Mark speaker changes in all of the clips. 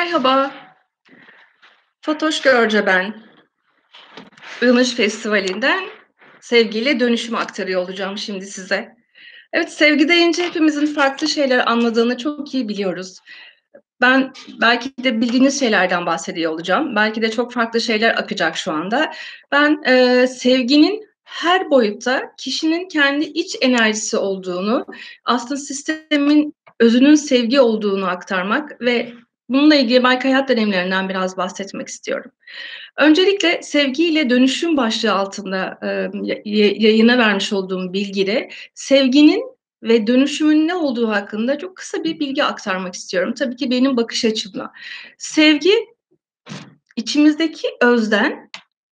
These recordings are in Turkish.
Speaker 1: Merhaba, Fatoş Görce ben. Ilmış Festivali'nden sevgiyle dönüşümü aktarıyor olacağım şimdi size. Evet, sevgi deyince hepimizin farklı şeyler anladığını çok iyi biliyoruz. Ben belki de bildiğiniz şeylerden bahsediyor olacağım. Belki de çok farklı şeyler akacak şu anda. Ben, sevginin her boyutta kişinin kendi iç enerjisi olduğunu, aslında sistemin özünün sevgi olduğunu aktarmak ve bununla ilgili belki hayat deneyimlerimden biraz bahsetmek istiyorum. Öncelikle sevgiyle dönüşüm başlığı altında, yayına vermiş olduğum bilgide sevginin ve dönüşümün ne olduğu hakkında çok kısa bir bilgi aktarmak istiyorum. Tabii ki benim bakış açımla. Sevgi, içimizdeki özden,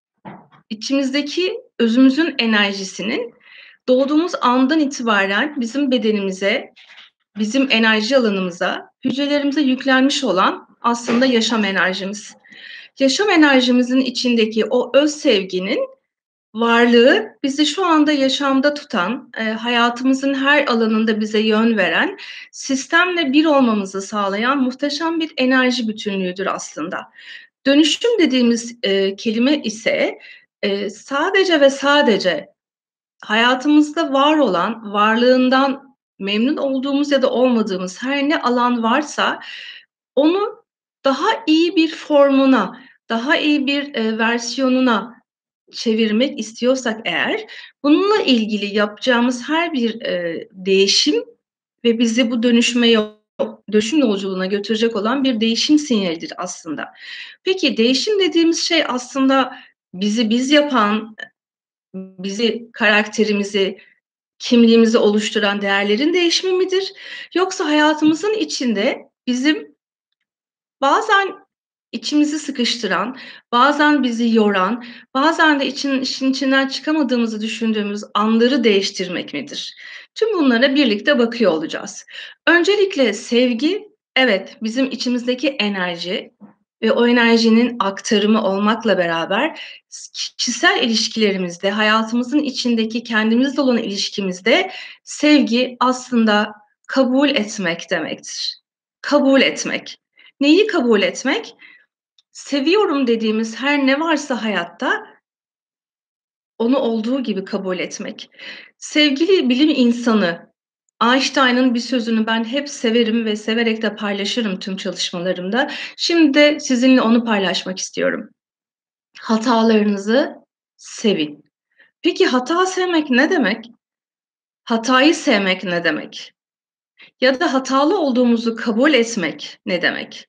Speaker 1: içimizdeki özümüzün enerjisinin doğduğumuz andan itibaren bizim bedenimize, bizim enerji alanımıza, hücrelerimize yüklenmiş olan aslında yaşam enerjimiz. Yaşam enerjimizin içindeki o öz sevginin varlığı bizi şu anda yaşamda tutan, hayatımızın her alanında bize yön veren, sistemle bir olmamızı sağlayan muhteşem bir enerji bütünlüğüdür aslında. Dönüşüm dediğimiz, kelime ise, sadece ve sadece hayatımızda var olan, varlığından memnun olduğumuz ya da olmadığımız her ne alan varsa onu daha iyi bir formuna, daha iyi bir, versiyonuna çevirmek istiyorsak eğer, bununla ilgili yapacağımız her bir, değişim ve bizi bu dönüşüm yolculuğuna götürecek olan bir değişim sinyalidir aslında. Peki, değişim dediğimiz şey aslında bizi biz yapan, bizi, karakterimizi, kimliğimizi oluşturan değerlerin değişimi midir? Yoksa hayatımızın içinde bizim bazen içimizi sıkıştıran, bazen bizi yoran, bazen de işin içinden çıkamadığımızı düşündüğümüz anları değiştirmek midir? Tüm bunlara birlikte bakıyor olacağız. Öncelikle sevgi, evet, bizim içimizdeki enerji ve o enerjinin aktarımı olmakla beraber kişisel ilişkilerimizde, hayatımızın içindeki kendimizle olan ilişkimizde sevgi aslında kabul etmek demektir. Kabul etmek. Neyi kabul etmek? Seviyorum dediğimiz her ne varsa hayatta onu olduğu gibi kabul etmek. Sevgili bilim insanı Einstein'ın bir sözünü ben hep severim ve severek de paylaşırım tüm çalışmalarımda. Şimdi de sizinle onu paylaşmak istiyorum. Hatalarınızı sevin. Peki hata sevmek ne demek? Hatayı sevmek ne demek? Ya da hatalı olduğumuzu kabul etmek ne demek?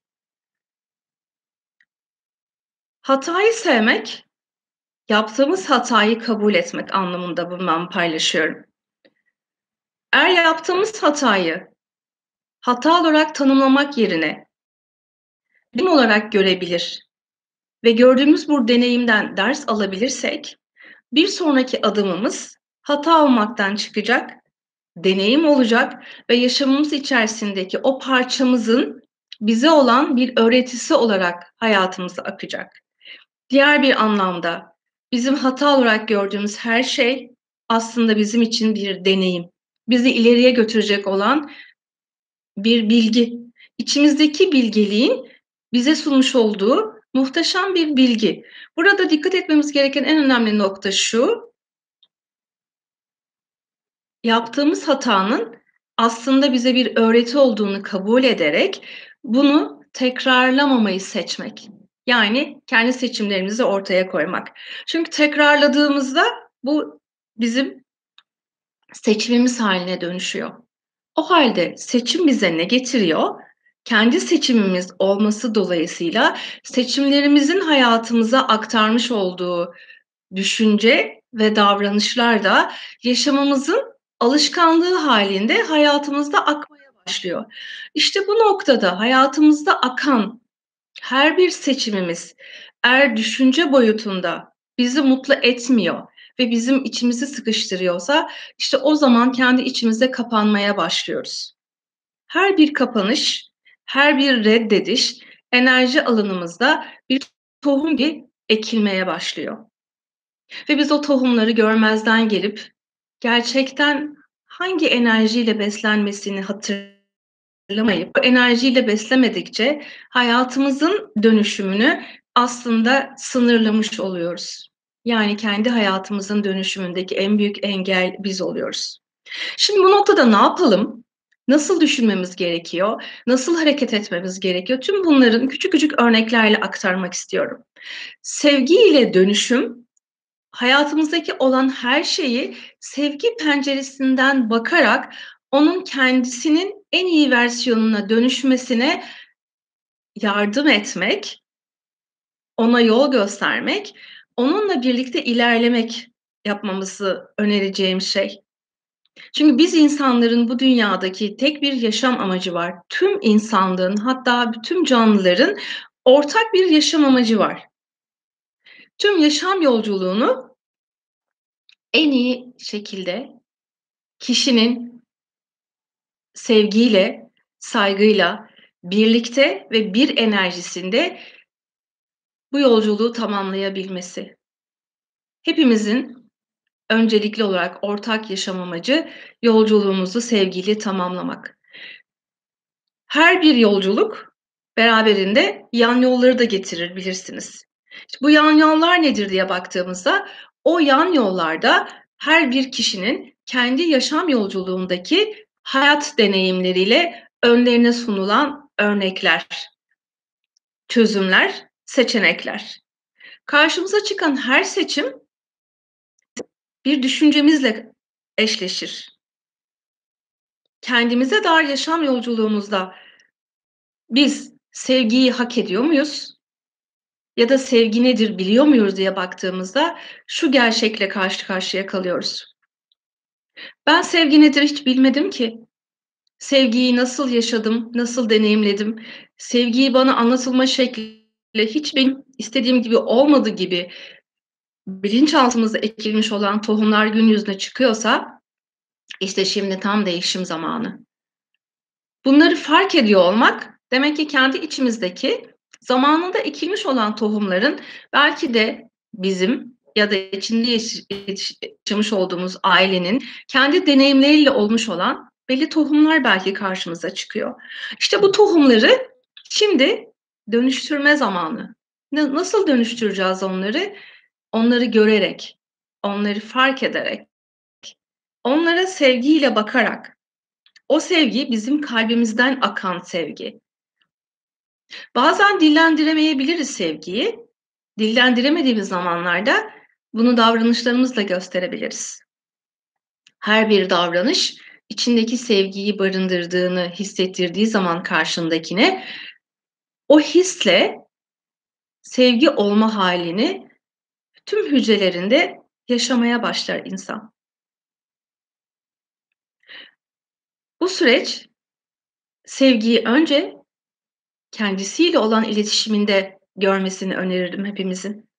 Speaker 1: Hatayı sevmek, yaptığımız hatayı kabul etmek anlamında ben paylaşıyorum. Eğer yaptığımız hatayı hata olarak tanımlamak yerine deneyim olarak görebilir ve gördüğümüz bu deneyimden ders alabilirsek, bir sonraki adımımız hata olmaktan çıkacak, deneyim olacak ve yaşamımız içerisindeki o parçamızın bize olan bir öğretisi olarak hayatımıza akacak. Diğer bir anlamda bizim hata olarak gördüğümüz her şey aslında bizim için bir deneyim. Bizi ileriye götürecek olan bir bilgi. İçimizdeki bilgeliğin bize sunmuş olduğu muhteşem bir bilgi. Burada dikkat etmemiz gereken en önemli nokta şu: yaptığımız hatanın aslında bize bir öğreti olduğunu kabul ederek bunu tekrarlamamayı seçmek. Yani kendi seçimlerimizi ortaya koymak. Çünkü tekrarladığımızda bu bizim seçimimiz haline dönüşüyor. O halde seçim bize ne getiriyor? Kendi seçimimiz olması dolayısıyla seçimlerimizin hayatımıza aktarmış olduğu düşünce ve davranışlar da yaşamımızın alışkanlığı halinde hayatımızda akmaya başlıyor. İşte bu noktada hayatımızda akan her bir seçimimiz eğer düşünce boyutunda bizi mutlu etmiyor ve bizim içimizi sıkıştırıyorsa, işte o zaman kendi içimize kapanmaya başlıyoruz. Her bir kapanış, her bir reddediş enerji alanımızda bir tohum gibi ekilmeye başlıyor. Ve biz o tohumları görmezden gelip gerçekten hangi enerjiyle beslenmesini hatırlamaya hazırlamayıp, bu enerjiyle beslemedikçe hayatımızın dönüşümünü aslında sınırlamış oluyoruz. Yani kendi hayatımızın dönüşümündeki en büyük engel biz oluyoruz. Şimdi bu noktada ne yapalım? Nasıl düşünmemiz gerekiyor? Nasıl hareket etmemiz gerekiyor? Tüm bunların küçük küçük örneklerle aktarmak istiyorum. Sevgiyle dönüşüm, hayatımızdaki olan her şeyi sevgi penceresinden bakarak onun kendisinin en iyi versiyonuna dönüşmesine yardım etmek, ona yol göstermek, onunla birlikte ilerlemek yapmamızı önereceğim şey. Çünkü biz insanların bu dünyadaki tek bir yaşam amacı var. Tüm insanlığın, hatta tüm canlıların ortak bir yaşam amacı var. Tüm yaşam yolculuğunu en iyi şekilde kişinin sevgiyle, saygıyla, birlikte ve bir enerjisinde bu yolculuğu tamamlayabilmesi. Hepimizin öncelikli olarak ortak yaşam amacı yolculuğumuzu sevgiyle tamamlamak. Her bir yolculuk beraberinde yan yolları da getirir bilirsiniz. İşte bu yan yollar nedir diye baktığımızda o yan yollarda her bir kişinin kendi yaşam yolculuğundaki hayat deneyimleriyle önlerine sunulan örnekler, çözümler, seçenekler. Karşımıza çıkan her seçim bir düşüncemizle eşleşir. Kendimize dair yaşam yolculuğumuzda biz sevgiyi hak ediyor muyuz? Ya da sevgi nedir biliyor muyuz diye baktığımızda şu gerçekle karşı karşıya kalıyoruz. Ben sevgi nedir hiç bilmedim ki. Sevgiyi nasıl yaşadım, nasıl deneyimledim? Sevgiyi bana anlatılma şekli hiç benim istediğim gibi olmadığı gibi bilinçaltımıza ekilmiş olan tohumlar gün yüzüne çıkıyorsa işte şimdi tam değişim zamanı. Bunları fark ediyor olmak demek ki kendi içimizdeki zamanında ekilmiş olan tohumların belki de bizim ya da içinde yaşamış olduğumuz ailenin kendi deneyimleriyle olmuş olan belli tohumlar belki karşımıza çıkıyor. İşte bu tohumları şimdi dönüştürme zamanı. Nasıl dönüştüreceğiz onları? Onları görerek, onları fark ederek, onlara sevgiyle bakarak. O sevgi bizim kalbimizden akan sevgi. Bazen dillendiremeyebiliriz sevgiyi. Dillendiremediğimiz zamanlarda bunu davranışlarımızla gösterebiliriz. Her bir davranış içindeki sevgiyi barındırdığını hissettirdiği zaman karşındakine o hisle sevgi olma halini tüm hücrelerinde yaşamaya başlar insan. Bu süreç sevgiyi önce kendisiyle olan iletişiminde görmesini öneririm hepimizin.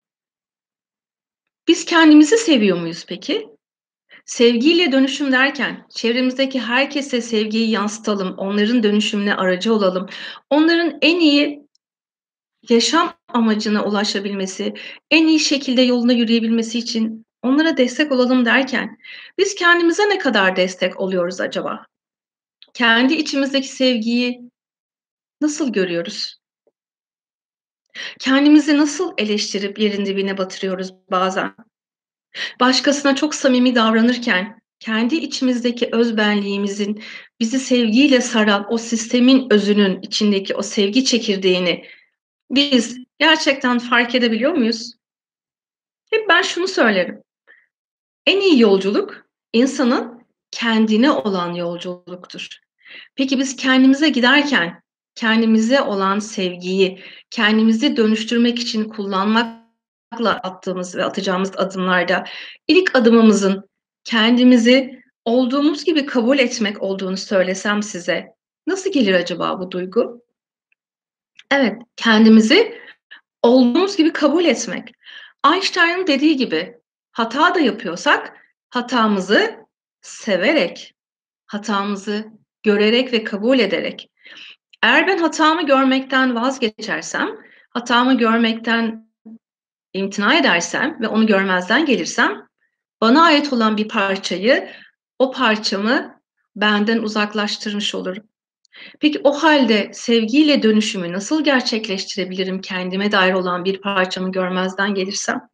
Speaker 1: Biz kendimizi seviyor muyuz peki? Sevgiyle dönüşüm derken çevremizdeki herkese sevgiyi yansıtalım, onların dönüşümüne aracı olalım. Onların en iyi yaşam amacına ulaşabilmesi, en iyi şekilde yoluna yürüyebilmesi için onlara destek olalım derken biz kendimize ne kadar destek oluyoruz acaba? Kendi içimizdeki sevgiyi nasıl görüyoruz? Kendimizi nasıl eleştirip yerin dibine batırıyoruz bazen? Başkasına çok samimi davranırken kendi içimizdeki özbenliğimizin bizi sevgiyle saran o sistemin özünün içindeki o sevgi çekirdeğini biz gerçekten fark edebiliyor muyuz? Hep ben şunu söylerim. En iyi yolculuk insanın kendine olan yolculuktur. Peki biz kendimize giderken kendimize olan sevgiyi kendimizi dönüştürmek için kullanmakla attığımız ve atacağımız adımlarda ilk adımımızın kendimizi olduğumuz gibi kabul etmek olduğunu söylesem size nasıl gelir acaba bu duygu? Evet, kendimizi olduğumuz gibi kabul etmek. Einstein'ın dediği gibi hata da yapıyorsak hatamızı severek, hatamızı görerek ve kabul ederek. Eğer ben hatamı görmekten vazgeçersem, hatamı görmekten imtina edersem ve onu görmezden gelirsem, bana ait olan bir parçayı, o parçamı benden uzaklaştırmış olurum. Peki o halde sevgiyle dönüşümü nasıl gerçekleştirebilirim kendime dair olan bir parçamı görmezden gelirsem?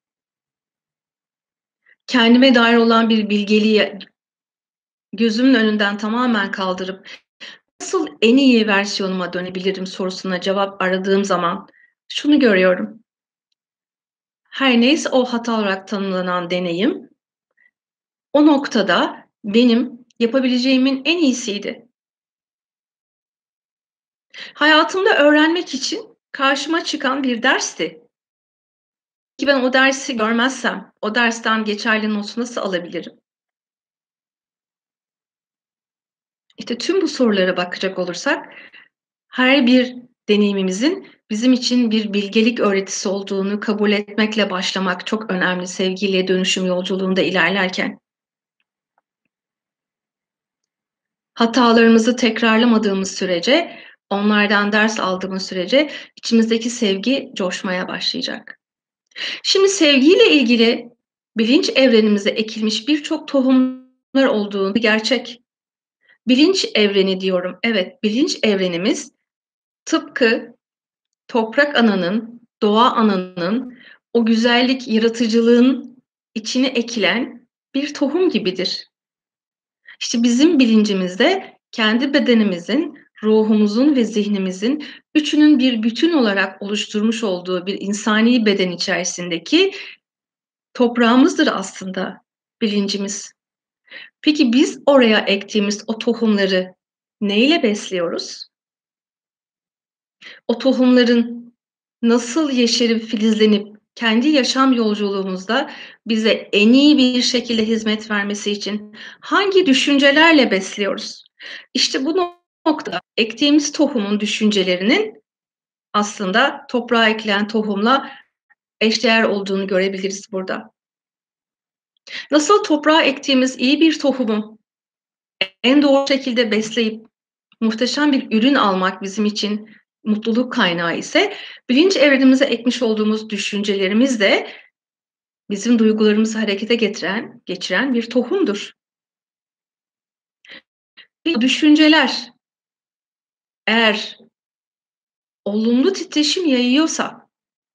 Speaker 1: Kendime dair olan bir bilgeliği gözümün önünden tamamen kaldırıp nasıl en iyi versiyonuma dönebilirim sorusuna cevap aradığım zaman şunu görüyorum. Her neyse o hata olarak tanımlanan deneyim, o noktada benim yapabileceğimin en iyisiydi. Hayatımda öğrenmek için karşıma çıkan bir dersti. Ki ben o dersi görmezsem, o dersten geçerli notu nasıl alabilirim? İşte tüm bu sorulara bakacak olursak, her bir deneyimimizin bizim için bir bilgelik öğretisi olduğunu kabul etmekle başlamak çok önemli sevgiyle dönüşüm yolculuğunda ilerlerken. Hatalarımızı tekrarlamadığımız sürece, onlardan ders aldığımız sürece içimizdeki sevgi coşmaya başlayacak. Şimdi sevgiyle ilgili bilinç evrenimize ekilmiş birçok tohumlar olduğu bir gerçek. Bilinç evreni diyorum. Evet, bilinç evrenimiz tıpkı toprak ananın, doğa ananın o güzellik, yaratıcılığın içine ekilen bir tohum gibidir. İşte bizim bilincimizde kendi bedenimizin, ruhumuzun ve zihnimizin üçünün bir bütün olarak oluşturmuş olduğu bir insani beden içerisindeki toprağımızdır aslında bilincimiz. Peki biz oraya ektiğimiz o tohumları neyle besliyoruz? O tohumların nasıl yeşerip filizlenip kendi yaşam yolculuğumuzda bize en iyi bir şekilde hizmet vermesi için hangi düşüncelerle besliyoruz? İşte bu noktada ektiğimiz tohumun düşüncelerinin aslında toprağa ekilen tohumla eşdeğer olduğunu görebiliriz burada. Nasıl toprağa ektiğimiz iyi bir tohumu en doğru şekilde besleyip muhteşem bir ürün almak bizim için mutluluk kaynağı ise bilinç evrenimize ekmiş olduğumuz düşüncelerimiz de bizim duygularımızı harekete geçiren bir tohumdur. Bu düşünceler eğer olumlu titreşim yayıyorsa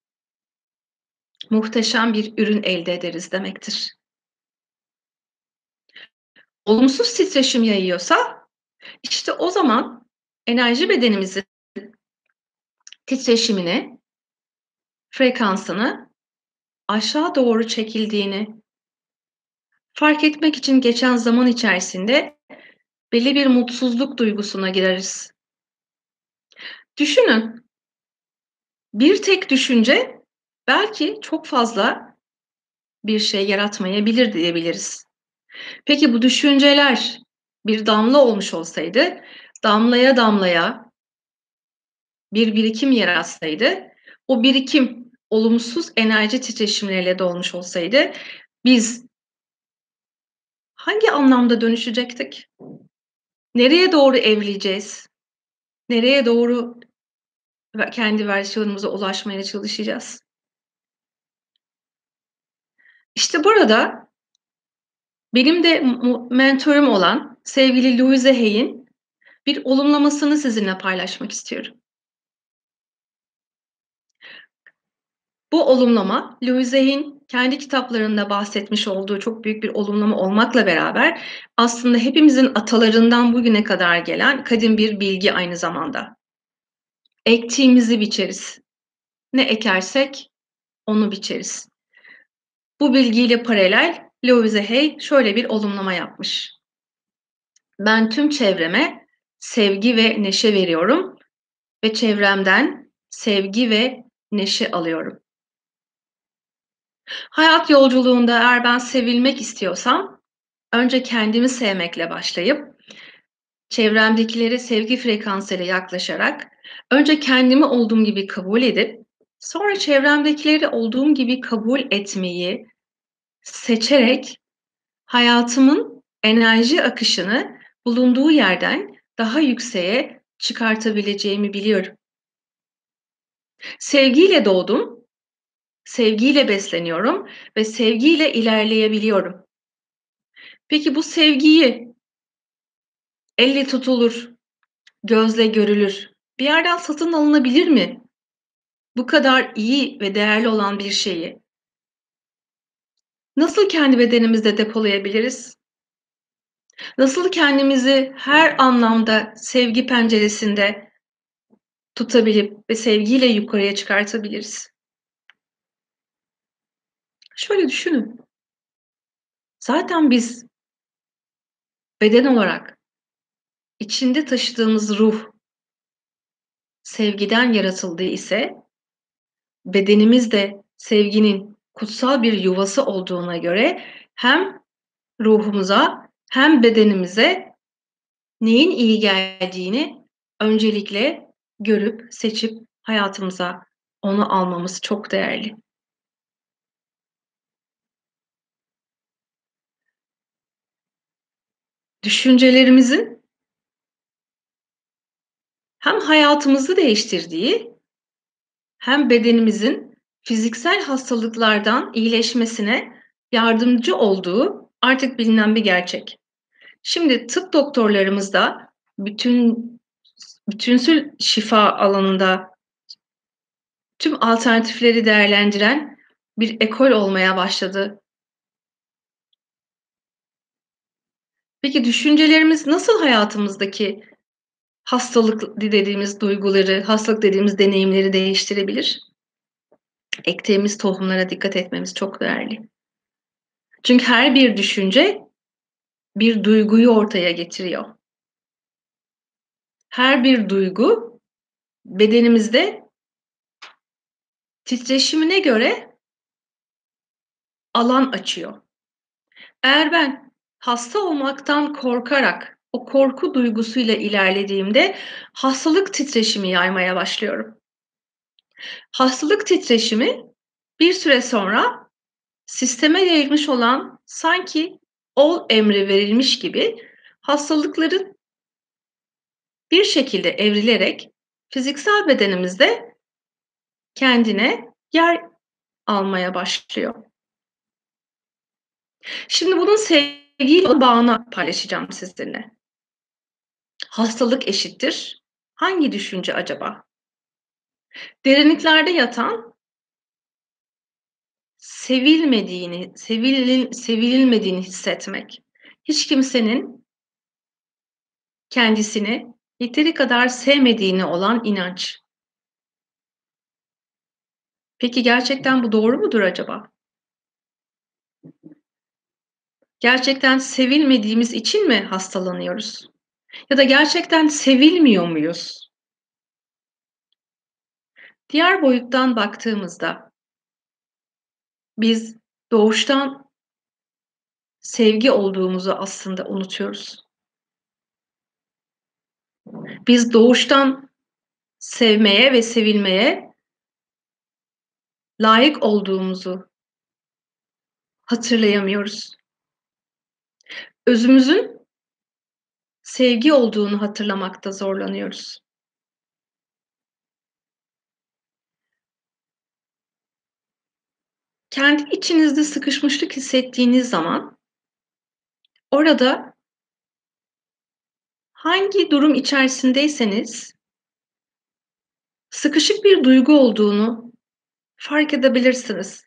Speaker 1: muhteşem bir ürün elde ederiz demektir. Olumsuz titreşim yayıyorsa işte o zaman enerji bedenimizin titreşimini, frekansını aşağı doğru çekildiğini fark etmek için geçen zaman içerisinde belli bir mutsuzluk duygusuna gireriz. Düşünün, bir tek düşünce belki çok fazla bir şey yaratmayabilir diyebiliriz. Peki bu düşünceler bir damla olmuş olsaydı, damlaya damlaya bir birikim yaratsaydı, o birikim olumsuz enerji titreşimleriyle dolmuş olsaydı, biz hangi anlamda dönüşecektik? Nereye doğru evrileceğiz? Nereye doğru kendi versiyonumuza ulaşmaya çalışacağız? İşte burada benim de mentorum olan sevgili Louise Hay'in bir olumlamasını sizinle paylaşmak istiyorum. Bu olumlama, Louise Hay'in kendi kitaplarında bahsetmiş olduğu çok büyük bir olumlama olmakla beraber aslında hepimizin atalarından bugüne kadar gelen kadim bir bilgi aynı zamanda. Ektiğimizi biçeriz. Ne ekersek onu biçeriz. Bu bilgiyle paralel Louise Hay şöyle bir olumlama yapmış. Ben tüm çevreme sevgi ve neşe veriyorum ve çevremden sevgi ve neşe alıyorum. Hayat yolculuğunda eğer ben sevilmek istiyorsam önce kendimi sevmekle başlayıp çevremdekileri sevgi frekansıyla yaklaşarak önce kendimi olduğum gibi kabul edip sonra çevremdekileri olduğum gibi kabul etmeyi seçerek hayatımın enerji akışını bulunduğu yerden daha yükseğe çıkartabileceğimi biliyorum. Sevgiyle doğdum, sevgiyle besleniyorum ve sevgiyle ilerleyebiliyorum. Peki bu sevgiyi elle tutulur, gözle görülür, bir yerden satın alınabilir mi? Bu kadar iyi ve değerli olan bir şeyi nasıl kendi bedenimizde depolayabiliriz? Nasıl kendimizi her anlamda sevgi penceresinde tutabilip ve sevgiyle yukarıya çıkartabiliriz? Şöyle düşünün. Zaten biz beden olarak içinde taşıdığımız ruh sevgiden yaratıldığı ise bedenimiz de sevginin kutsal bir yuvası olduğuna göre hem ruhumuza hem bedenimize neyin iyi geldiğini öncelikle görüp seçip hayatımıza onu almamız çok değerli. Düşüncelerimizin hem hayatımızı değiştirdiği hem bedenimizin fiziksel hastalıklardan iyileşmesine yardımcı olduğu artık bilinen bir gerçek. Şimdi tıp doktorlarımız da bütünsül şifa alanında tüm alternatifleri değerlendiren bir ekol olmaya başladı. Peki düşüncelerimiz nasıl hayatımızdaki hastalık dediğimiz duyguları, hastalık dediğimiz deneyimleri değiştirebilir? Ektiğimiz tohumlara dikkat etmemiz çok değerli. Çünkü her bir düşünce bir duyguyu ortaya getiriyor. Her bir duygu bedenimizde titreşimine göre alan açıyor. Eğer ben hasta olmaktan korkarak o korku duygusuyla ilerlediğimde hastalık titreşimi yaymaya başlıyorum. Hastalık titreşimi bir süre sonra sisteme yayılmış olan sanki ol emri verilmiş gibi hastalıkların bir şekilde evrilerek fiziksel bedenimizde kendine yer almaya başlıyor. Şimdi bunun sevgiyle bağını paylaşacağım sizinle. Hastalık eşittir hangi düşünce acaba? Derinliklerde yatan sevililmediğini hissetmek. Hiç kimsenin kendisini yeteri kadar sevmediğine olan inanç. Peki gerçekten bu doğru mudur acaba? Gerçekten sevilmediğimiz için mi hastalanıyoruz? Ya da gerçekten sevilmiyor muyuz? Diğer boyuttan baktığımızda biz doğuştan sevgi olduğumuzu aslında unutuyoruz. Biz doğuştan sevmeye ve sevilmeye layık olduğumuzu hatırlayamıyoruz. Özümüzün sevgi olduğunu hatırlamakta zorlanıyoruz. Kendi içinizde sıkışmışlık hissettiğiniz zaman orada hangi durum içerisindeyseniz sıkışık bir duygu olduğunu fark edebilirsiniz.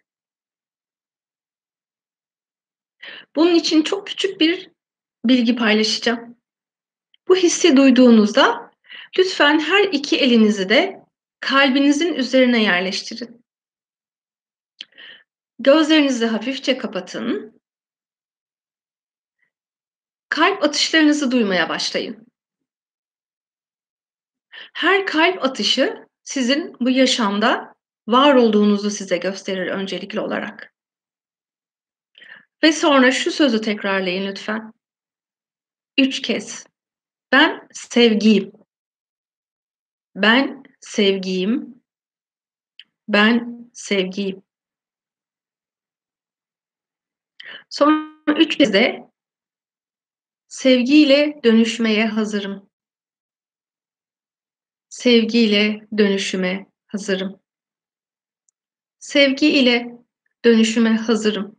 Speaker 1: Bunun için çok küçük bir bilgi paylaşacağım. Bu hissi duyduğunuzda lütfen her iki elinizi de kalbinizin üzerine yerleştirin. Gözlerinizi hafifçe kapatın. Kalp atışlarınızı duymaya başlayın. Her kalp atışı sizin bu yaşamda var olduğunuzu size gösterir öncelikli olarak. Ve sonra şu sözü tekrarlayın lütfen. 3 kez. Ben sevgiyim. Ben sevgiyim. Ben sevgiyim. Sonra 3 kez de sevgiyle dönüşmeye hazırım. Sevgiyle dönüşüme hazırım. Sevgi ile dönüşüme hazırım.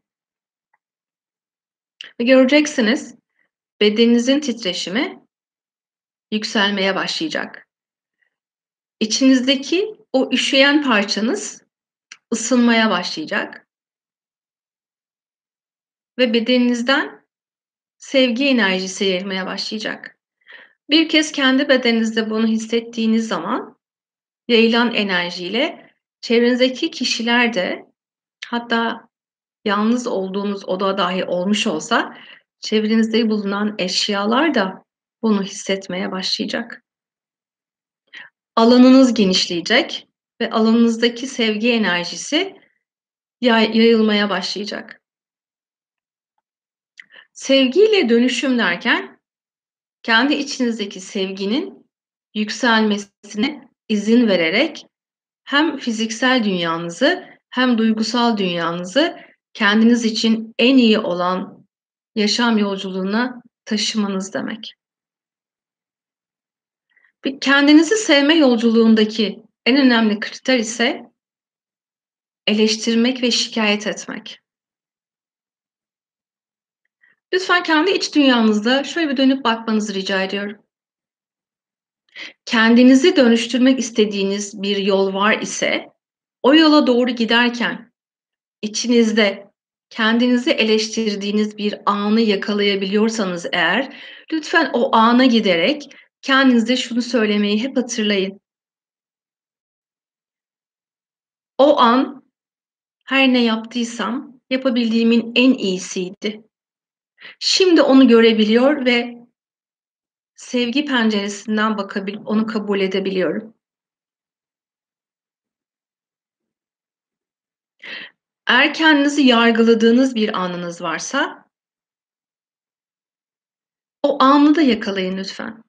Speaker 1: Ve göreceksiniz bedeninizin titreşimi yükselmeye başlayacak. İçinizdeki o üşüyen parçanız ısınmaya başlayacak ve bedeninizden sevgi enerjisi yayılmaya başlayacak. Bir kez kendi bedeninizde bunu hissettiğiniz zaman yayılan enerjiyle çevrenizdeki kişiler de, hatta yalnız olduğunuz oda dahi olmuş olsa çevrenizde bulunan eşyalar da bunu hissetmeye başlayacak. Alanınız genişleyecek ve alanınızdaki sevgi enerjisi yayılmaya başlayacak. Sevgiyle dönüşüm derken kendi içinizdeki sevginin yükselmesine izin vererek hem fiziksel dünyanızı hem duygusal dünyanızı kendiniz için en iyi olan yaşam yolculuğuna taşımanız demek. Kendinizi sevme yolculuğundaki en önemli kriter ise eleştirmek ve şikayet etmek. Lütfen kendi iç dünyanızda şöyle bir dönüp bakmanızı rica ediyorum. Kendinizi dönüştürmek istediğiniz bir yol var ise, o yola doğru giderken içinizde kendinizi eleştirdiğiniz bir anı yakalayabiliyorsanız eğer, lütfen o ana giderek kendinize şunu söylemeyi hep hatırlayın. O an her ne yaptıysam yapabildiğimin en iyisiydi. Şimdi onu görebiliyor ve sevgi penceresinden bakabilip onu kabul edebiliyorum. Eğer kendinizi yargıladığınız bir anınız varsa, o anı da yakalayın lütfen.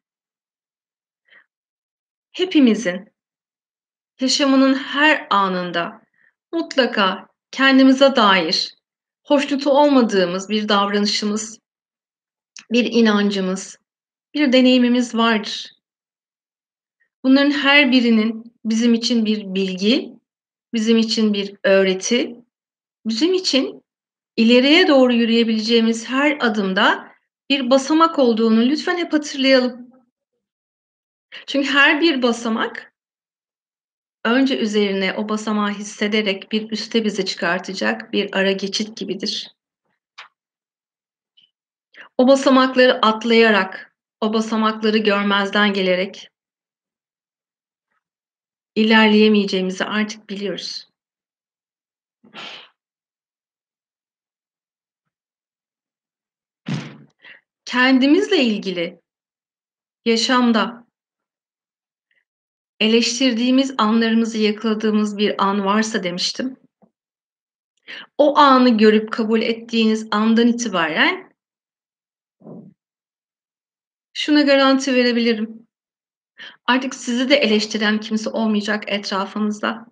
Speaker 1: Hepimizin yaşamının her anında mutlaka kendimize dair hoşnut olmadığımız bir davranışımız, bir inancımız, bir deneyimimiz vardır. Bunların her birinin bizim için bir bilgi, bizim için bir öğreti, bizim için ileriye doğru yürüyebileceğimiz her adımda bir basamak olduğunu lütfen hep hatırlayalım. Çünkü her bir basamak önce üzerine o basamağı hissederek bir üste bizi çıkartacak bir ara geçit gibidir. O basamakları atlayarak, o basamakları görmezden gelerek ilerleyemeyeceğimizi artık biliyoruz. Kendimizle ilgili yaşamda eleştirdiğimiz anlarımızı yakaladığımız bir an varsa demiştim. O anı görüp kabul ettiğiniz andan itibaren şuna garanti verebilirim. Artık sizi de eleştiren kimse olmayacak etrafınızda.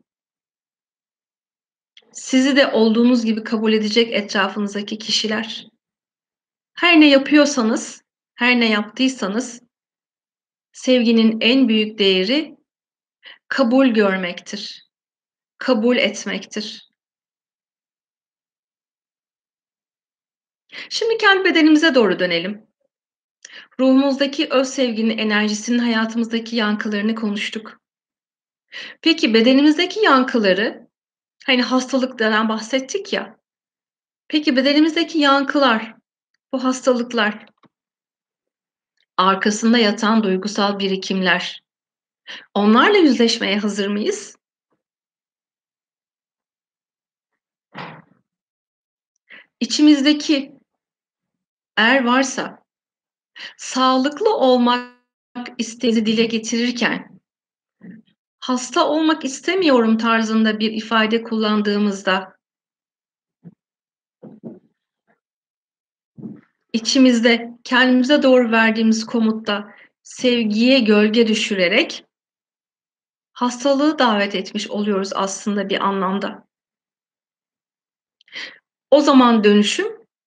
Speaker 1: Sizi de olduğunuz gibi kabul edecek etrafınızdaki kişiler. Her ne yapıyorsanız, her ne yaptıysanız sevginin en büyük değeri kabul görmektir. Kabul etmektir. Şimdi kendi bedenimize doğru dönelim. Ruhumuzdaki öz sevginin enerjisinin hayatımızdaki yankılarını konuştuk. Peki bedenimizdeki yankıları, hani hastalıklardan bahsettik ya. Peki bedenimizdeki yankılar, bu hastalıklar, arkasında yatan duygusal birikimler, onlarla yüzleşmeye hazır mıyız? İçimizdeki eğer varsa sağlıklı olmak isteğinizi dile getirirken hasta olmak istemiyorum tarzında bir ifade kullandığımızda içimizde kendimize doğru verdiğimiz komutta sevgiye gölge düşürerek hastalığı davet etmiş oluyoruz aslında bir anlamda. O zaman dönüşüm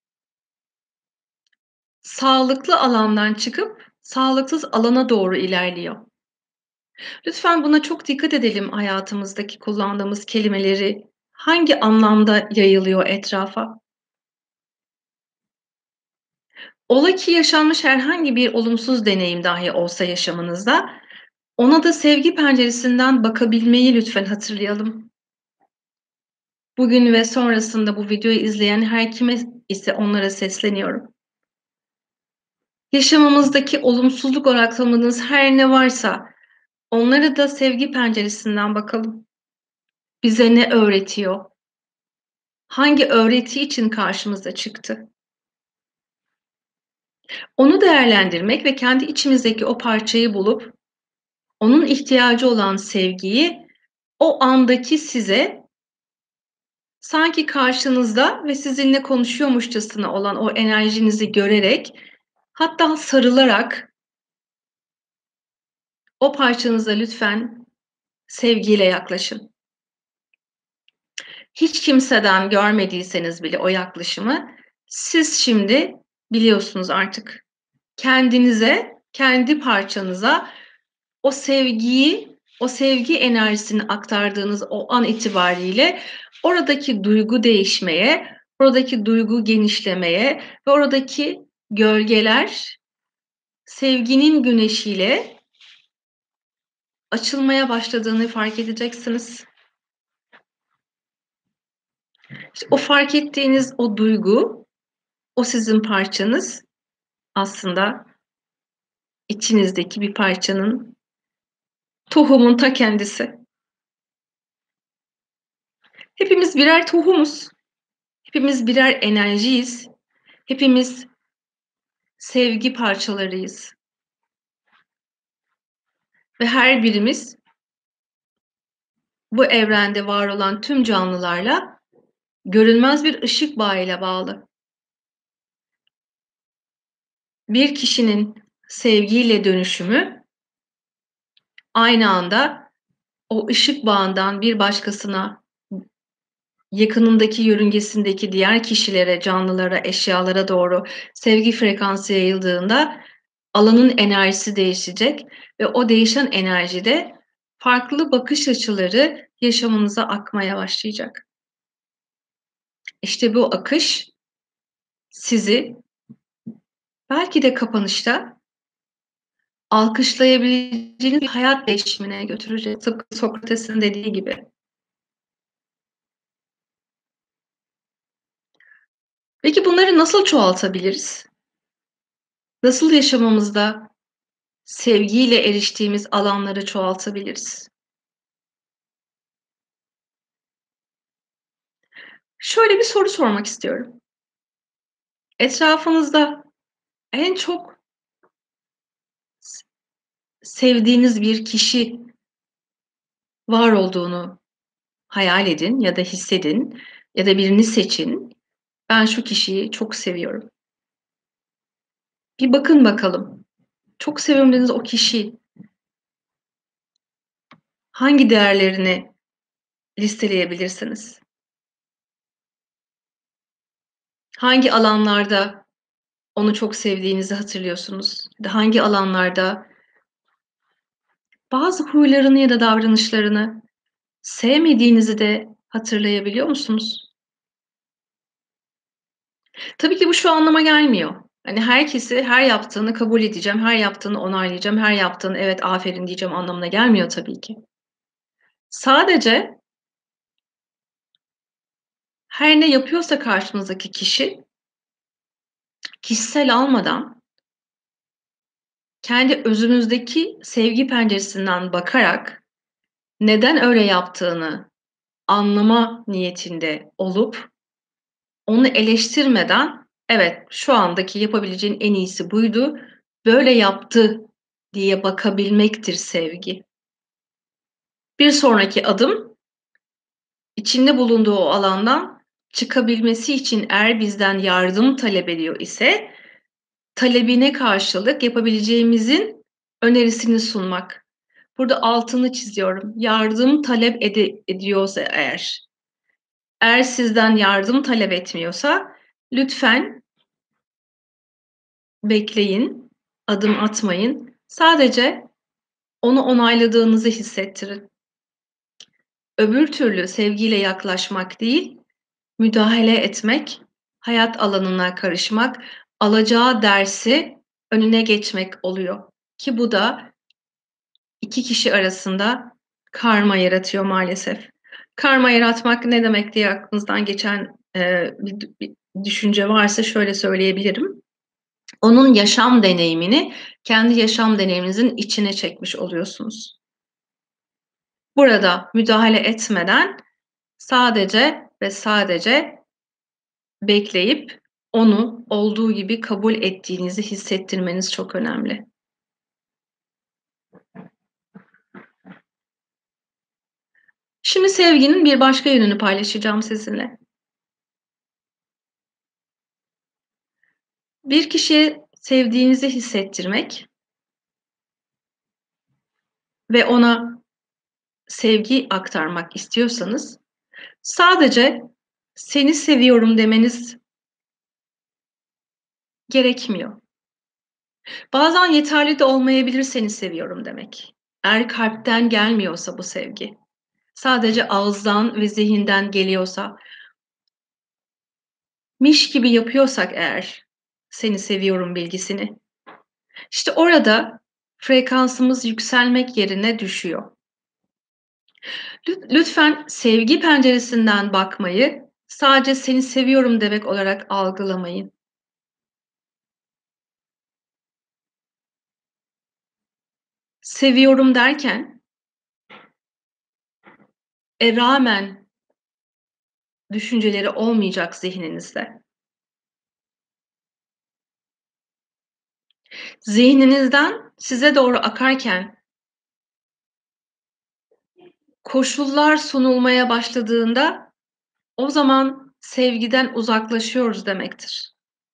Speaker 1: sağlıklı alandan çıkıp sağlıksız alana doğru ilerliyor. Lütfen buna çok dikkat edelim hayatımızdaki kullandığımız kelimeleri hangi anlamda yayılıyor etrafa? Ola ki yaşanmış herhangi bir olumsuz deneyim dahi olsa yaşamınızda, ona da sevgi penceresinden bakabilmeyi lütfen hatırlayalım. Bugün ve sonrasında bu videoyu izleyen her kime ise onlara sesleniyorum. Yaşamımızdaki olumsuzluk olarak tanımladığınız her ne varsa onlara da sevgi penceresinden bakalım. Bize ne öğretiyor? Hangi öğreti için karşımıza çıktı? Onu değerlendirmek ve kendi içimizdeki o parçayı bulup onun ihtiyacı olan sevgiyi o andaki size sanki karşınızda ve sizinle konuşuyormuşçasına olan o enerjinizi görerek, hatta sarılarak o parçanıza lütfen sevgiyle yaklaşın. Hiç kimseden görmediyseniz bile o yaklaşımı, siz şimdi biliyorsunuz artık. Kendinize, kendi parçanıza o sevgiyi, o sevgi enerjisini aktardığınız o an itibariyle oradaki duygu değişmeye, oradaki duygu genişlemeye ve oradaki gölgeler sevginin güneşiyle açılmaya başladığını fark edeceksiniz. İşte o fark ettiğiniz o duygu, o sizin parçanız aslında içinizdeki bir parçanın, tohumun ta kendisi. Hepimiz birer tohumuz. Hepimiz birer enerjiyiz. Hepimiz sevgi parçalarıyız. Ve her birimiz bu evrende var olan tüm canlılarla görünmez bir ışık bağıyla bağlı. Bir kişinin sevgiyle dönüşümü aynı anda o ışık bağından bir başkasına, yakınındaki yörüngesindeki diğer kişilere, canlılara, eşyalara doğru sevgi frekansı yayıldığında alanın enerjisi değişecek ve o değişen enerjide farklı bakış açıları yaşamınıza akmaya başlayacak. İşte bu akış sizi belki de kapanışta alkışlayabileceğiniz bir hayat değişimine götürecek. Tıpkı Sokrates'in dediği gibi. Peki bunları nasıl çoğaltabiliriz? Nasıl yaşamımızda sevgiyle eriştiğimiz alanları çoğaltabiliriz? Şöyle bir soru sormak istiyorum. Etrafınızda en çok sevdiğiniz bir kişi var olduğunu hayal edin ya da hissedin ya da birini seçin. Ben şu kişiyi çok seviyorum. Bir bakın bakalım. Çok seviyorum dediğiniz o kişi hangi değerlerini listeleyebilirsiniz? Hangi alanlarda onu çok sevdiğinizi hatırlıyorsunuz? Hangi alanlarda bazı huylarını ya da davranışlarını sevmediğinizi de hatırlayabiliyor musunuz? Tabii ki bu şu anlama gelmiyor. Hani herkesi, her yaptığını kabul edeceğim, her yaptığını onaylayacağım, her yaptığını evet aferin diyeceğim anlamına gelmiyor tabii ki. Sadece her ne yapıyorsa karşınızdaki kişi kişisel almadan kendi özünüzdeki sevgi penceresinden bakarak neden öyle yaptığını anlama niyetinde olup onu eleştirmeden evet şu andaki yapabileceğin en iyisi buydu, böyle yaptı diye bakabilmektir sevgi. Bir sonraki adım içinde bulunduğu o alandan çıkabilmesi için eğer bizden yardım talep ediyor ise talebine karşılık yapabileceğimizin önerisini sunmak. Burada altını çiziyorum. Yardım talep ediyorsa eğer sizden yardım talep etmiyorsa lütfen bekleyin, adım atmayın. Sadece onu onayladığınızı hissettirin. Öbür türlü sevgiyle yaklaşmak değil, müdahale etmek, hayat alanına karışmak, alacağı dersi önüne geçmek oluyor ki bu da 2 kişi arasında karma yaratıyor maalesef. Karma yaratmak ne demek diye aklınızdan geçen, bir düşünce varsa şöyle söyleyebilirim. Onun yaşam deneyimini kendi yaşam deneyiminizin içine çekmiş oluyorsunuz. Burada müdahale etmeden sadece ve sadece bekleyip onu olduğu gibi kabul ettiğinizi hissettirmeniz çok önemli. Şimdi sevginin bir başka yönünü paylaşacağım sizinle. Bir kişiye sevdiğinizi hissettirmek ve ona sevgi aktarmak istiyorsanız sadece "Seni seviyorum." demeniz gerekmiyor. Bazen yeterli de olmayabilir "Seni seviyorum." demek. Eğer kalpten gelmiyorsa bu sevgi, sadece ağızdan ve zihinden geliyorsa, miş gibi yapıyorsak eğer "Seni seviyorum." bilgisini, işte orada frekansımız yükselmek yerine düşüyor. Lütfen sevgi penceresinden bakmayı sadece "Seni seviyorum." demek olarak algılamayın. Seviyorum derken, rağmen düşünceleri olmayacak zihninizde. Zihninizden size doğru akarken koşullar sunulmaya başladığında o zaman sevgiden uzaklaşıyoruz demektir.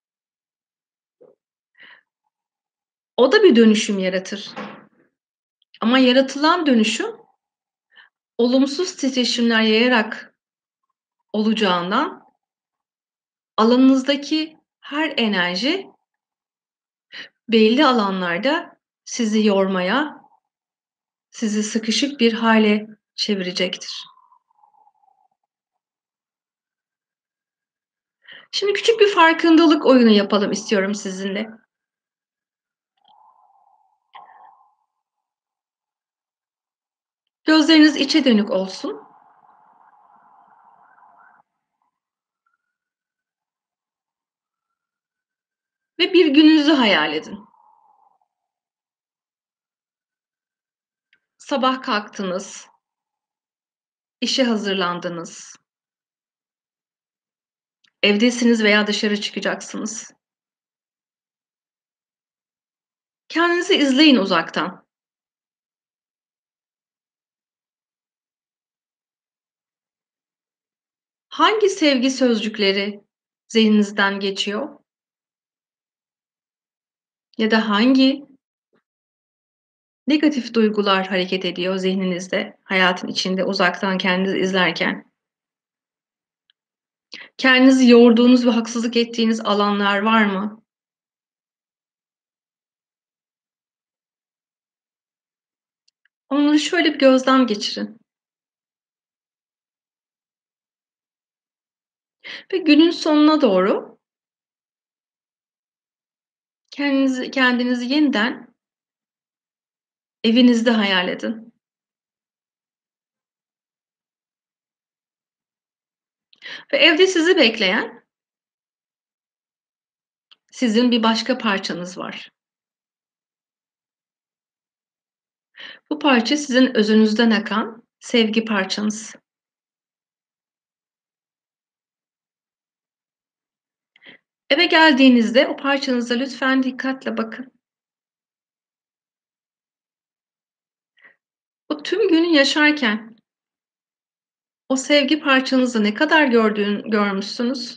Speaker 1: O da bir dönüşüm yaratır. Ama yaratılan dönüşüm olumsuz titreşimler yayarak olacağından alanınızdaki her enerji belli alanlarda sizi yormaya, sizi sıkışık bir hale çevirecektir. Şimdi küçük bir farkındalık oyunu yapalım istiyorum sizinle. Gözleriniz içe dönük olsun. Ve bir gününüzü hayal edin. Sabah kalktınız, işe hazırlandınız, evdesiniz veya dışarı çıkacaksınız. Kendinizi izleyin uzaktan. Hangi sevgi sözcükleri zihninizden geçiyor? Ya da hangi negatif duygular hareket ediyor zihninizde, hayatın içinde uzaktan kendinizi izlerken? Kendinizi yorduğunuz ve haksızlık ettiğiniz alanlar var mı? Onları şöyle bir gözden geçirin. Ve günün sonuna doğru kendinizi yeniden evinizde hayal edin. Ve evde sizi bekleyen sizin bir başka parçanız var. Bu parça sizin özünüzden akan sevgi parçanız. Eve geldiğinizde o parçanıza lütfen dikkatle bakın. O tüm günü yaşarken o sevgi parçanızı ne kadar görmüşsünüz?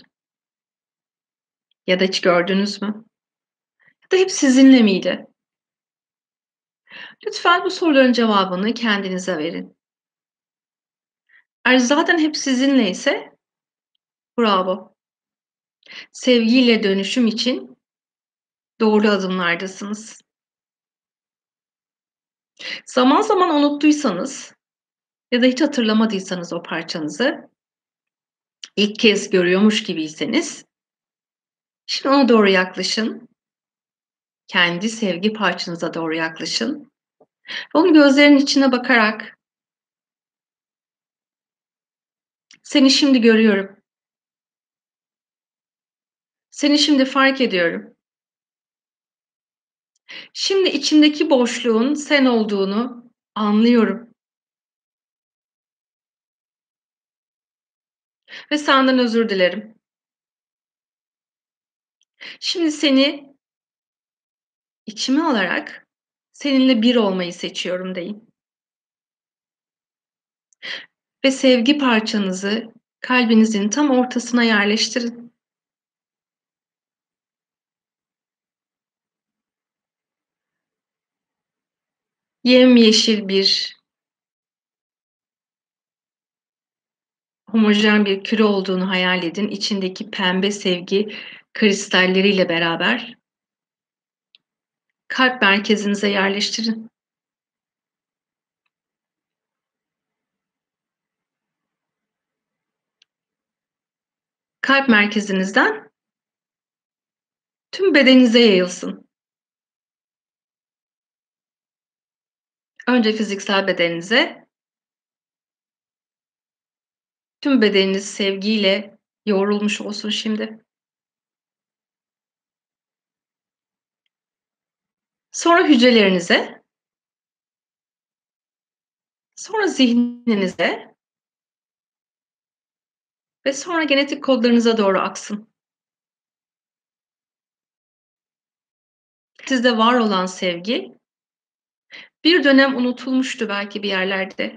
Speaker 1: Ya da hiç gördünüz mü? Ya da hep sizinle miydi? Lütfen bu soruların cevabını kendinize verin. Eğer zaten hep sizinleyse bravo. Sevgiyle dönüşüm için doğru adımlardasınız. Zaman zaman unuttuysanız ya da hiç hatırlamadıysanız o parçanızı, ilk kez görüyormuş gibiyseniz Şimdi ona doğru yaklaşın. Kendi sevgi parçanıza doğru yaklaşın. Onun gözlerinin içine bakarak, "Seni şimdi görüyorum. Seni şimdi fark ediyorum. Şimdi içimdeki boşluğun sen olduğunu anlıyorum ve senden özür dilerim. Şimdi seni içime alarak seninle bir olmayı seçiyorum." deyin ve sevgi parçanızı kalbinizin tam ortasına yerleştirin. Yemyeşil bir, homojen bir küre olduğunu hayal edin. İçindeki pembe sevgi kristalleriyle beraber kalp merkezinize yerleştirin. Kalp merkezinizden tüm bedeninize yayılsın. Önce fiziksel bedeninize, tüm bedeniniz sevgiyle yoğrulmuş olsun şimdi. Sonra hücrelerinize, sonra zihninize ve sonra genetik kodlarınıza doğru aksın. Sizde var olan sevgi bir dönem unutulmuştu belki bir yerlerde.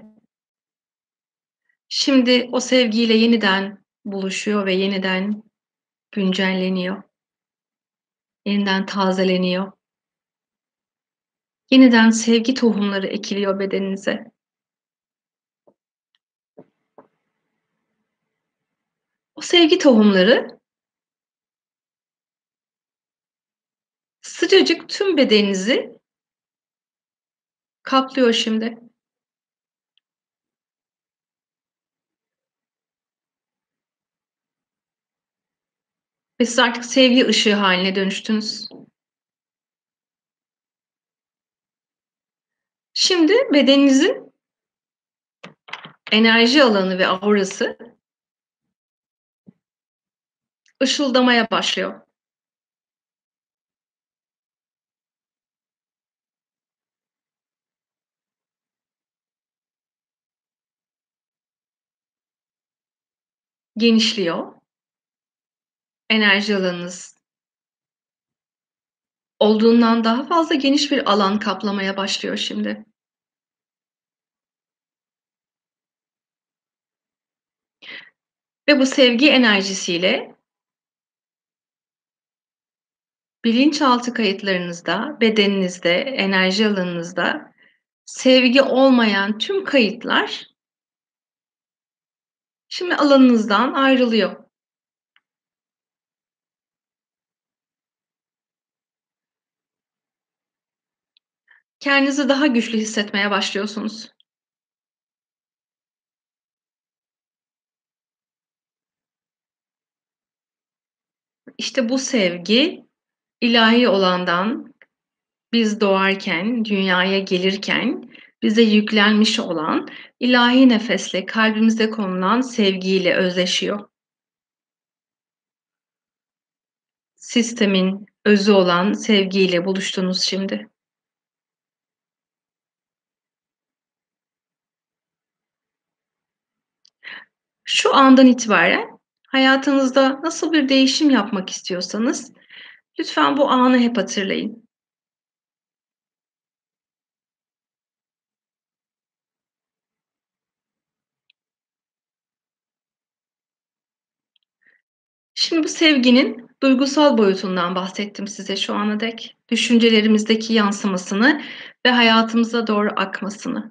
Speaker 1: Şimdi o sevgiyle yeniden buluşuyor ve yeniden güncelleniyor, yeniden tazeleniyor. Yeniden sevgi tohumları ekiliyor bedeninize. O sevgi tohumları sıcacık tüm bedeninizi kaplıyor şimdi. Ve siz artık sevgi ışığı haline dönüştünüz. Şimdi bedeninizin enerji alanı ve aurası ışıldamaya başlıyor. Genişliyor. Enerji alanınız olduğundan daha fazla geniş bir alan kaplamaya başlıyor şimdi. Ve bu sevgi enerjisiyle bilinçaltı kayıtlarınızda, bedeninizde, enerji alanınızda sevgi olmayan tüm kayıtlar şimdi alanınızdan ayrılıyor. Kendinizi daha güçlü hissetmeye başlıyorsunuz. İşte bu sevgi ilahi olandan biz doğarken, dünyaya gelirken bize yüklenmiş olan ilahi nefesle kalbimize konulan sevgiyle özleşiyor. Sistemin özü olan sevgiyle buluştunuz şimdi. Şu andan itibaren hayatınızda nasıl bir değişim yapmak istiyorsanız lütfen bu anı hep hatırlayın. Şimdi bu sevginin duygusal boyutundan bahsettim size şu ana dek. Düşüncelerimizdeki yansımasını ve hayatımıza doğru akmasını.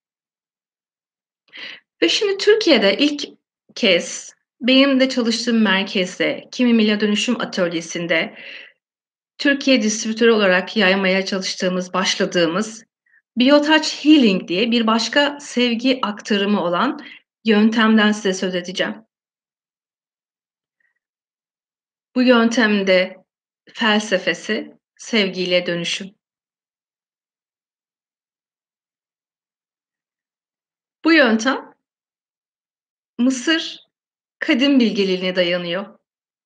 Speaker 1: Ve şimdi Türkiye'de ilk kez benim de çalıştığım merkezde, Kimi Milya Dönüşüm Atölyesi'nde Türkiye distribütörü olarak yaymaya çalıştığımız, başladığımız BioTouch Healing diye bir başka sevgi aktarımı olan yöntemden size söz edeceğim. Bu yöntemde felsefesi sevgiyle dönüşüm. Bu yöntem Mısır kadim bilgeliğine dayanıyor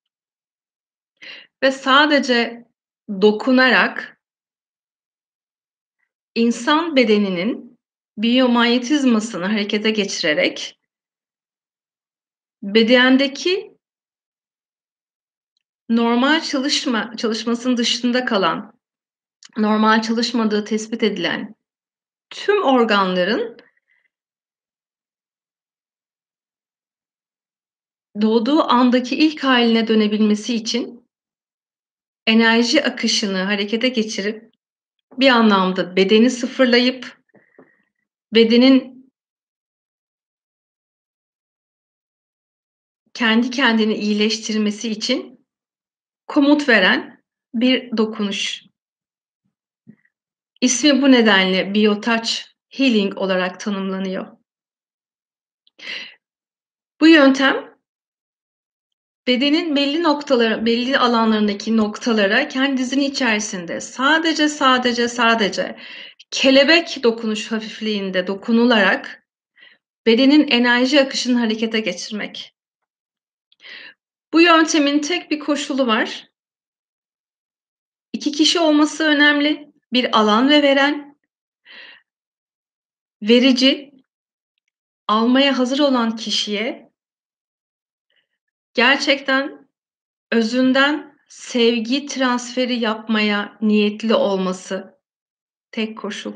Speaker 1: ve sadece dokunarak insan bedeninin biyomanyetizmasını harekete geçirerek bedendeki normal çalışmasının dışında kalan, normal çalışmadığı tespit edilen tüm organların doğduğu andaki ilk hâline dönebilmesi için enerji akışını harekete geçirip bir anlamda bedeni sıfırlayıp bedenin kendi kendini iyileştirmesi için komut veren bir dokunuş. İsmi bu nedenle BioTouch Healing olarak tanımlanıyor. Bu yöntem bedenin belli alanlarındaki noktalara kendisinin içerisinde sadece kelebek dokunuş hafifliğinde dokunularak bedenin enerji akışını harekete geçirmek. Bu yöntemin tek bir koşulu var. 2 kişi olması önemli. Bir alan ve veren, verici, almaya hazır olan kişiye gerçekten özünden sevgi transferi yapmaya niyetli olması tek koşul.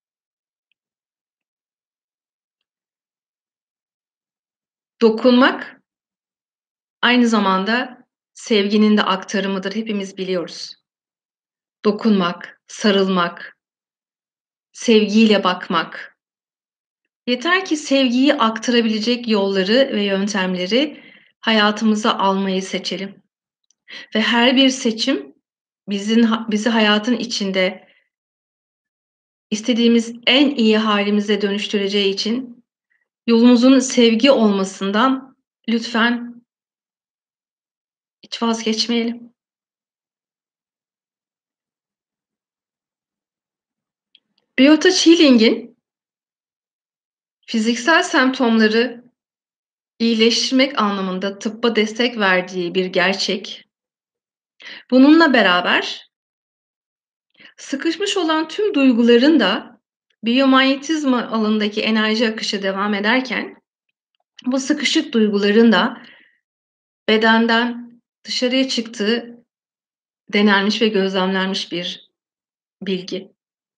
Speaker 1: Dokunmak aynı zamanda sevginin de aktarımıdır, hepimiz biliyoruz. Dokunmak, sarılmak, sevgiyle bakmak. Yeter ki sevgiyi aktarabilecek yolları ve yöntemleri hayatımıza almayı seçelim. Ve her bir seçim bizi hayatın içinde istediğimiz en iyi hâlimize dönüştüreceği için yolumuzun sevgi olmasından lütfen hiç vazgeçmeyelim. BioTouch Healing'in fiziksel semptomları iyileştirmek anlamında tıbba destek verdiği bir gerçek. Bununla beraber sıkışmış olan tüm duyguların da biyomanyetizma alanındaki enerji akışı devam ederken bu sıkışık duyguların da bedenden dışarıya çıktığı denenmiş ve gözlemlenmiş bir bilgi.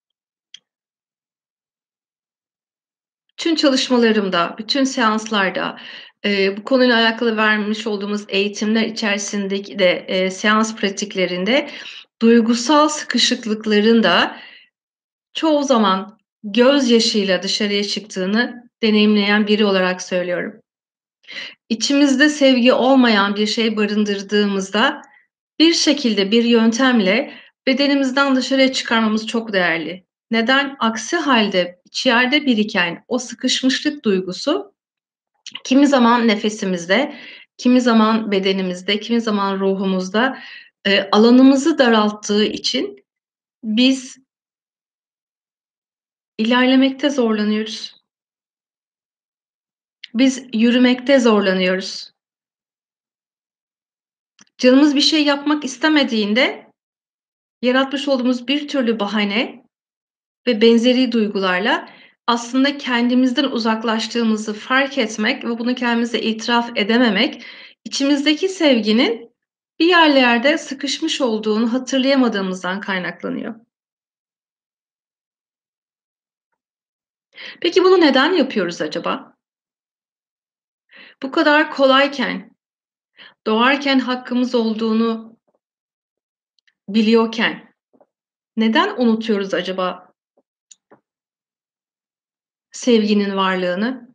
Speaker 1: Bütün çalışmalarımda, bütün seanslarda, bu konuyla alakalı vermiş olduğumuz eğitimler içerisindeki de, seans pratiklerinde duygusal sıkışıklıkların da çoğu zaman gözyaşıyla dışarıya çıktığını deneyimleyen biri olarak söylüyorum. İçimizde sevgi olmayan bir şey barındırdığımızda bir şekilde, bir yöntemle bedenimizden dışarıya çıkarmamız çok değerli. Neden? Aksi hâlde içeride biriken o sıkışmışlık duygusu kimi zaman nefesimizde, kimi zaman bedenimizde, kimi zaman ruhumuzda, alanımızı daralttığı için biz ilerlemekte zorlanıyoruz. Biz yürümekte zorlanıyoruz. Canımız bir şey yapmak istemediğinde yaratmış olduğumuz bir türlü bahane ve benzeri duygularla aslında kendimizden uzaklaştığımızı fark etmek ve bunu kendimize itiraf edememek, içimizdeki sevginin bir yerlerde sıkışmış olduğunu hatırlayamadığımızdan kaynaklanıyor. Peki bunu neden yapıyoruz acaba? Bu kadar kolayken, doğarken hakkımız olduğunu biliyorken neden unutuyoruz acaba sevginin varlığını?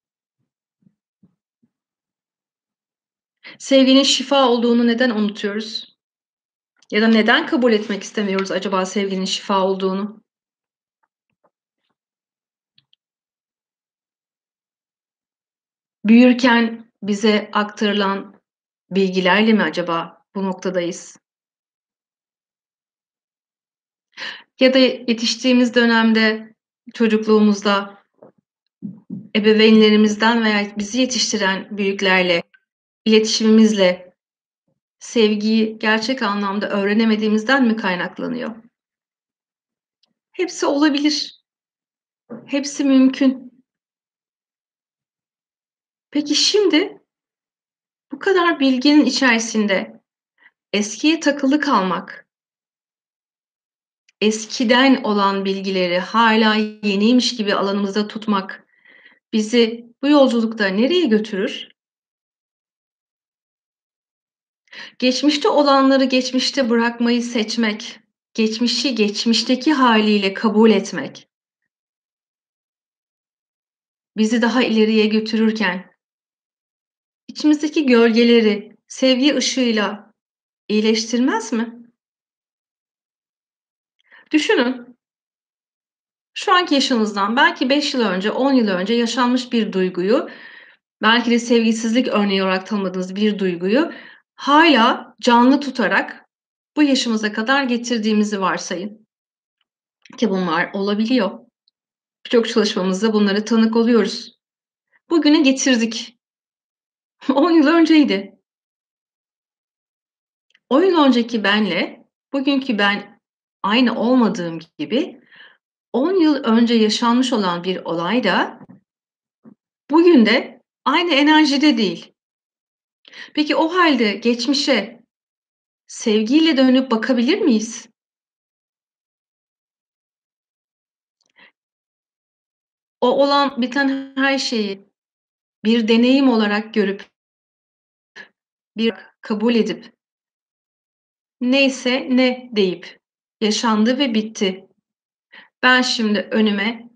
Speaker 1: Sevginin şifa olduğunu neden unutuyoruz? Ya da neden kabul etmek istemiyoruz acaba sevginin şifa olduğunu? Büyürken bize aktarılan bilgilerle mi acaba bu noktadayız. Ya da yetiştiğimiz dönemde, çocukluğumuzda ebeveynlerimizden veya bizi yetiştiren büyüklerle, iletişimimizle sevgiyi gerçek anlamda öğrenemediğimizden mi kaynaklanıyor? Hepsi olabilir. Hepsi mümkün. Peki şimdi bu kadar bilginin içerisinde eskiye takılı kalmak, eskiden olan bilgileri hâlâ yeniymiş gibi alanımızda tutmak bizi bu yolculukta nereye götürür? Geçmişte olanları geçmişte bırakmayı seçmek, geçmişi geçmişteki hâliyle kabul etmek bizi daha ileriye götürürken içimizdeki gölgeleri sevgi ışığıyla iyileştirmez mi? Düşünün, şu anki yaşınızdan belki 5 yıl önce, 10 yıl önce yaşanmış bir duyguyu, belki de sevgisizlik örneği olarak tanımadığınız bir duyguyu hâlâ canlı tutarak bu yaşımıza kadar getirdiğimizi varsayın ki bunlar olabiliyor. Birçok çalışmamızda bunlara tanık oluyoruz. Bugüne getirdik. 10 yıl önceydi. 10 yıl önceki benle bugünkü ben aynı olmadığım gibi 10 yıl önce yaşanmış olan bir olay da bugün de aynı enerjide değil. Peki o hâlde geçmişe sevgiyle dönüp bakabilir miyiz? O olan biten her şeyi bir deneyim olarak görüp, bir kabul edip, neyse ne deyip, yaşandı ve bitti. Ben şimdi önüme,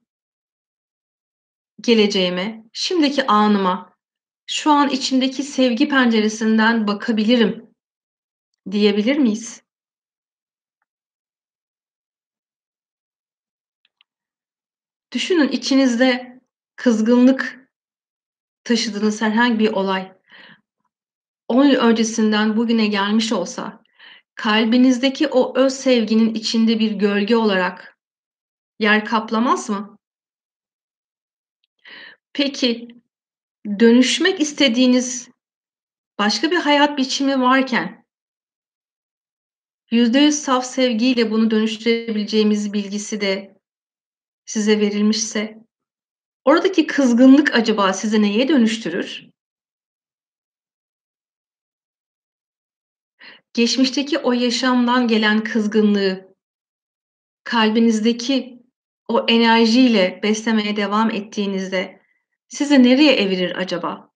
Speaker 1: geleceğime, şimdiki anıma, şu an içimdeki sevgi penceresinden bakabilirim diyebilir miyiz? Düşünün içinizde kızgınlık taşıdığınız herhangi bir olay 10 yıl öncesinden bugüne gelmiş olsa, kalbinizdeki o öz sevginin içinde bir gölge olarak yer kaplamaz mı? Peki, dönüşmek istediğiniz başka bir hayat biçimi varken, %100 saf sevgiyle bunu dönüştürebileceğimiz bilgisi de size verilmişse, oradaki kızgınlık acaba sizi neye dönüştürür? Geçmişteki o yaşamdan gelen kızgınlığı kalbinizdeki o enerjiyle beslemeye devam ettiğinizde sizi nereye evirir acaba?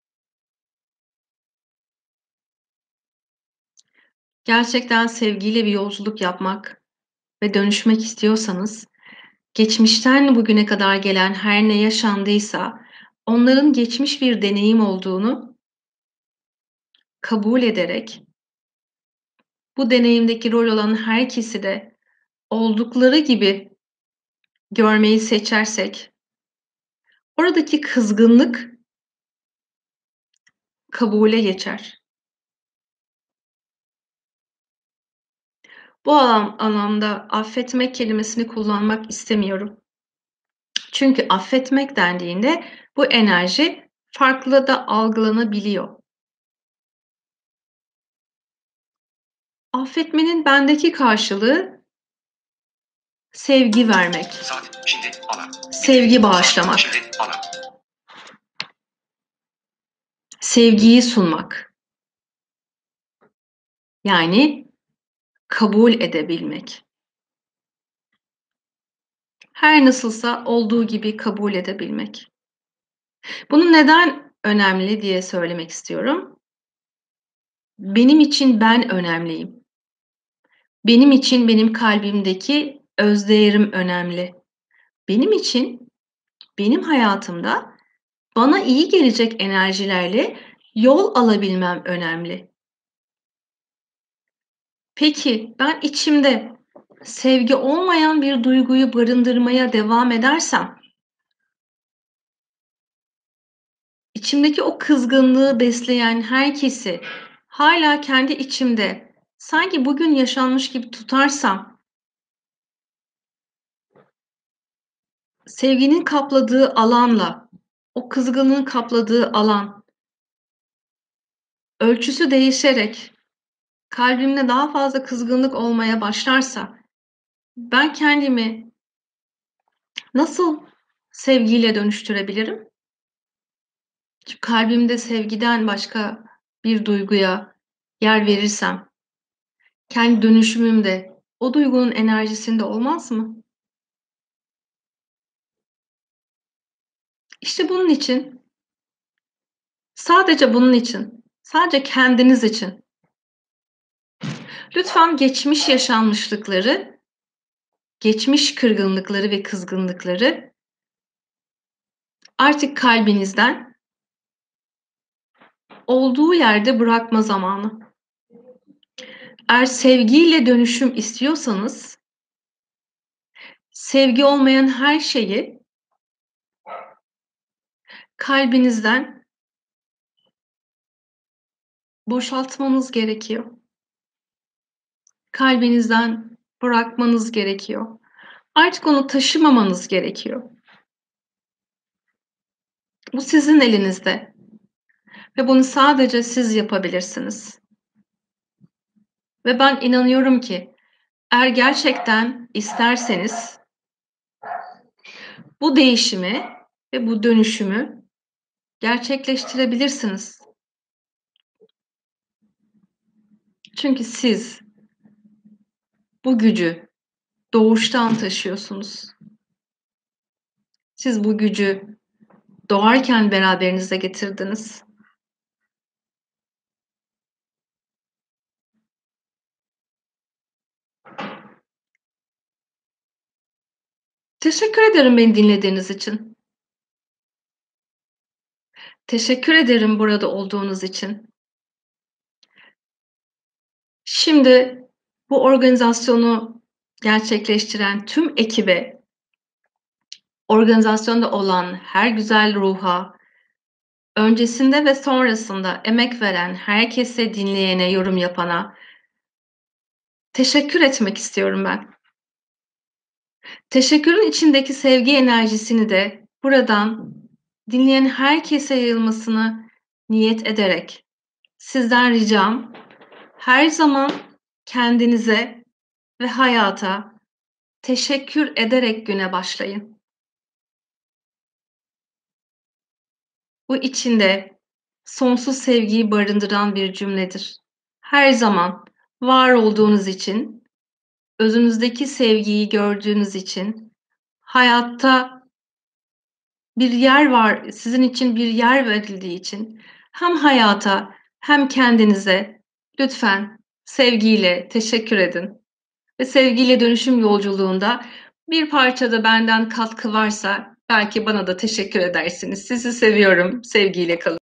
Speaker 1: Gerçekten sevgiyle bir yolculuk yapmak ve dönüşmek istiyorsanız, geçmişten bugüne kadar gelen her ne yaşandıysa, onların geçmiş bir deneyim olduğunu kabul ederek, bu deneyimdeki rol olan herkesi de oldukları gibi görmeyi seçersek, oradaki kızgınlık kabule geçer. Bu anlamda affetmek kelimesini kullanmak istemiyorum. Çünkü affetmek dendiğinde bu enerji farklı da algılanabiliyor. Affetmenin bendeki karşılığı sevgi vermek,
Speaker 2: Saat şimdi alarm.
Speaker 1: sevgi bağışlamak,
Speaker 2: Şimdi alarm.
Speaker 1: sevgiyi sunmak. Yani kabul edebilmek. Her nasılsa olduğu gibi kabul edebilmek. Bunu neden önemli diye söylemek istiyorum. Benim için ben önemliyim. Benim için benim kalbimdeki özdeğerim önemli. Benim için benim hayatımda bana iyi gelecek enerjilerle yol alabilmem önemli. Peki ben içimde sevgi olmayan bir duyguyu barındırmaya devam edersem, içimdeki o kızgınlığı besleyen herkesi hâlâ kendi içimde sanki bugün yaşanmış gibi tutarsam, sevginin kapladığı alanla o kızgınlığın kapladığı alan ölçüsü değişerek kalbimde daha fazla kızgınlık olmaya başlarsa ben kendimi nasıl sevgiyle dönüştürebilirim? Çünkü kalbimde sevgiden başka bir duyguya yer verirsem kendi dönüşümüm de o duygunun enerjisinde olmaz mı? İşte bunun için, sadece bunun için, sadece kendiniz için lütfen geçmiş yaşanmışlıkları, geçmiş kırgınlıkları ve kızgınlıkları artık kalbinizden olduğu yerde bırakma zamanı. Eğer sevgiyle dönüşüm istiyorsanız, sevgi olmayan her şeyi kalbinizden boşaltmanız gerekiyor. Kalbinizden bırakmanız gerekiyor. Artık onu taşımamanız gerekiyor. Bu sizin elinizde ve bunu sadece siz yapabilirsiniz. Ve ben inanıyorum ki eğer gerçekten isterseniz bu değişimi ve bu dönüşümü gerçekleştirebilirsiniz. Çünkü siz bu gücü doğuştan taşıyorsunuz. Siz bu gücü doğarken beraberinize getirdiniz. Teşekkür ederim beni dinlediğiniz için. Teşekkür ederim burada olduğunuz için. Şimdi bu organizasyonu gerçekleştiren tüm ekibe, organizasyonda olan her güzel ruha, öncesinde ve sonrasında emek veren herkese, dinleyene, yorum yapana teşekkür etmek istiyorum ben. Teşekkürün içindeki sevgi enerjisini de buradan dinleyen herkese yayılmasını niyet ederek sizden ricam her zaman kendinize ve hayata teşekkür ederek güne başlayın. Bu içinde sonsuz sevgiyi barındıran bir cümledir. Her zaman var olduğunuz için, özünüzdeki sevgiyi gördüğünüz için, hayatta bir yer var, sizin için bir yer verildiği için hem hayata hem kendinize lütfen sevgiyle teşekkür edin. Ve sevgiyle dönüşüm yolculuğunda bir parça da benden katkı varsa belki bana da teşekkür edersiniz. Sizi seviyorum, sevgiyle kalın.